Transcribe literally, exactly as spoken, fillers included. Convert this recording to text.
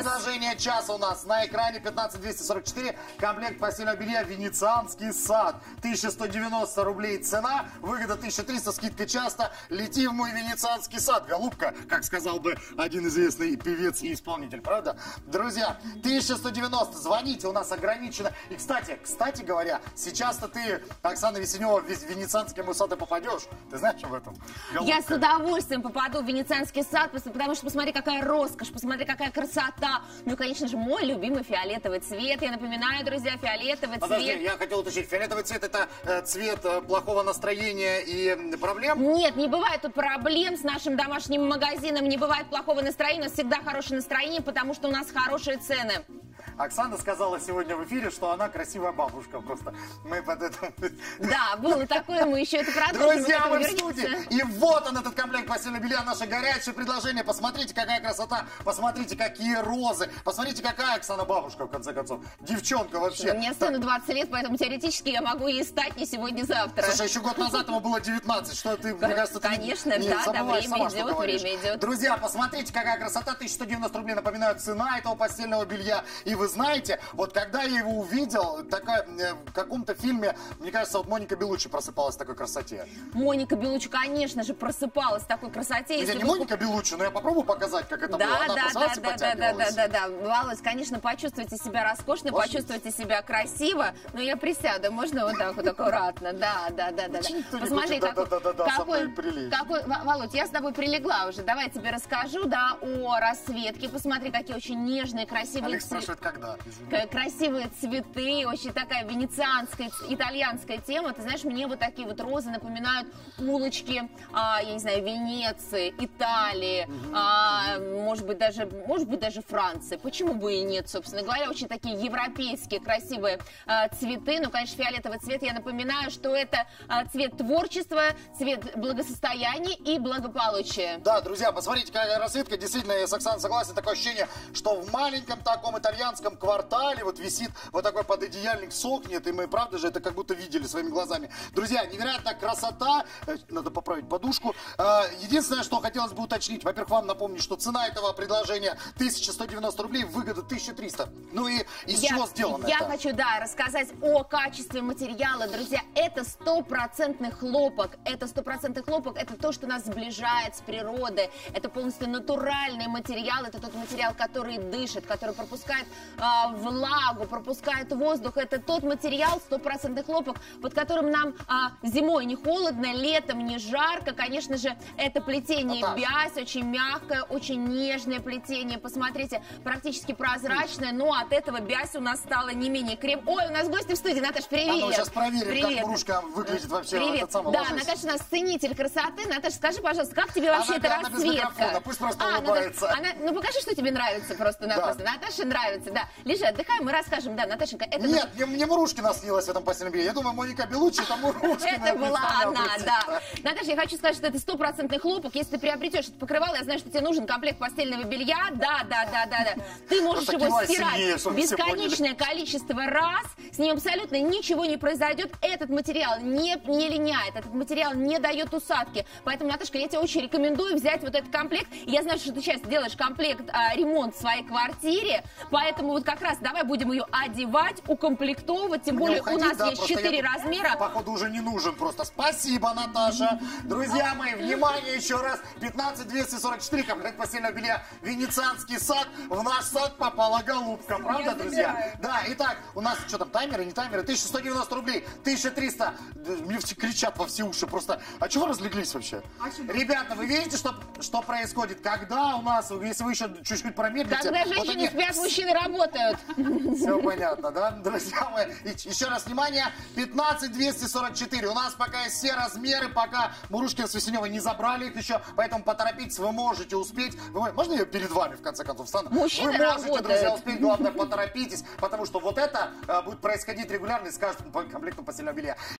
Предложение часа у нас на экране пятнадцать двести сорок четыре. Комплект постельного белья «Венецианский сад». тысяча сто девяносто рублей цена. Выгода тысяча триста, скидка часто. Лети в мой венецианский сад, голубка, как сказал бы один известный певец и исполнитель, правда? Друзья, тысяча сто девяносто. Звоните, у нас ограничено. И, кстати, кстати говоря, сейчас-то ты, Оксана Весенева, в венецианский мой сад и попадешь. Ты знаешь об этом? Голубка. Я с удовольствием попаду в венецианский сад, потому что посмотри, какая роскошь, посмотри, какая красота. Ну и, конечно же, мой любимый фиолетовый цвет. Я напоминаю, друзья, фиолетовый Подожди, цвет. я хотел уточнить, фиолетовый цвет это э, цвет э, плохого настроения и проблем? Нет, не бывает тут проблем с нашим домашним магазином, не бывает плохого настроения, у нас всегда хорошее настроение, потому что у нас хорошие цены. Оксана сказала сегодня в эфире, что она красивая бабушка просто. Мы под это... Да, было такое, мы еще это продолжим. Друзья, мы в студии. И вот он, этот комплект постельного белья, наше горячее предложение. Посмотрите, какая красота. Посмотрите, какие розы. Посмотрите, какая Оксана бабушка, в конце концов. Девчонка вообще. Мне сыну двадцать лет, поэтому теоретически я могу ей стать не сегодня-завтра. Слушай, еще год назад ему было девятнадцать. Что ты, мне кажется, ты Конечно, не, не да, да, время сама, идет, время идет. Друзья, посмотрите, какая красота. тысяча сто девяносто рублей, напоминаю, цена этого постельного белья. И вы знаете, вот когда я его увидел, такая, в каком-то фильме, мне кажется, вот Моника Беллуччи просыпалась в такой красоте. Моника Беллуччи, конечно же, просыпалась в такой красоте. Я не вы... Моника Беллуччи, но я попробую показать, как это да, было. Она да, да, да, да, да, да, да, да. Володь, конечно, почувствуйте себя роскошно, Может? почувствуйте себя красиво, но я присяду, можно вот так вот аккуратно, да, да, да, да. Посмотри, да, какой, да, да, да, какой, какой, Володь, я с тобой прилегла уже, давай я тебе расскажу, да, о расцветке. Посмотри, какие очень нежные, красивые Алекс спрашивает, когда? Извини. Красивые цветы, очень такая венецианская, итальянская тема. Ты знаешь, мне вот такие вот розы напоминают улочки, а, я не знаю, Венеции, Италии, угу. а, может быть даже, может быть даже Франции. Почему бы и нет, собственно говоря, очень такие европейские красивые а, цветы. Ну, конечно, фиолетовый цвет. Я напоминаю, что это а, цвет творчества, цвет благосостояния и благополучия. Да, друзья, посмотрите, какая расцветка. Действительно, я с Оксаной согласен. Такое ощущение, что в маленьком таком итальянском квартале вот висит вот такой пододеяльник, сохнет, и мы, правда же, это как будто видели своими глазами. Друзья, невероятная красота. Надо поправить подушку. Единственное, что хотелось бы уточнить, во-первых, вам напомню, что цена этого предложения тысяча сто девяносто рублей, выгода тысяча триста. Ну и из я, чего сделано Я это? хочу, да, рассказать о качестве материала. Друзья, это стопроцентный хлопок. Это стопроцентный хлопок. Это то, что нас сближает с природой. Это полностью натуральный материал. Это тот материал, который дышит, который пропускает а, влагу, пропускает воздух. Это тот материал, стопроцентный хлопок, под которым нам а, зимой не холодно, летом не жарко. Конечно же, это плетение бязь, очень мягкое, очень нежное плетение. Посмотрите, практически прозрачное, но от этого бязь у нас стала не менее крем. Ой, у нас гости в студии. Наташа, привет. А ну, сейчас проверим, привет. как мурушка выглядит вообще. Привет. Этот самый, да, ложись. Наташа у нас ценитель красоты. Наташа, скажи, пожалуйста, как тебе вообще она, эта она расцветка? Пусть просто а, улыбается. Наташа, она, ну покажи, что тебе нравится просто-напросто. Да. Наташе нравится, да. Лежи, отдыхай, мы расскажем. Да, Наташенька, это... Нет, мне, мне Мурушкина снилась в этом постельном белье. Я думаю, Моника Беллуччи, это Мурушкина. Это была она, да. Наташа, я хочу сказать, что это стопроцентный хлопок. Если ты приобретешь это покрывало, я знаю, что тебе нужен комплект постельного белья. Да, да, да, да, да. Ты можешь его стирать бесконечное количество раз. С ним абсолютно ничего не произойдет. Этот материал не, не линяет, этот материал не дает усадки. Поэтому, Наташка, я тебе очень рекомендую взять вот этот комплект. Я знаю, что ты сейчас делаешь комплект, а, ремонт в своей квартире. Поэтому вот как раз давай будем ее одевать, укомплектовывать. Тем более уходить, у нас да, есть четыре размера. Походу уже не нужен просто. Спасибо, Наташа. Друзья мои, внимание еще раз. пятнадцать двести сорок четыре, комплект постельного белья «Венецианский сад». В наш сад попала голубка. Правда, я друзья? Забираю. Да, итак, у нас что там, таймеры, не таймеры? тысяча сто девяносто рублей, тысяча триста. Мне кричат во все уши просто. А чего разлеглись вообще? А ребята, вы видите, что, что происходит? Когда у нас, если вы еще чуть-чуть промедлите... Когда женщины вот они... спят, мужчины работают. Все понятно, да, друзья мои? Еще раз внимание, пятнадцать двести сорок четыре. У нас пока есть все размеры, пока Мурушкина с Весеневой не забрали их еще, поэтому поторопитесь, вы можете успеть. Вы, можно я перед вами, в конце концов, встану? Мужчины вы можете, работают. друзья, успеть, главное, поторопитесь, потому что вот это а, будет происходить регулярно и с каждым комплектом постельного белья.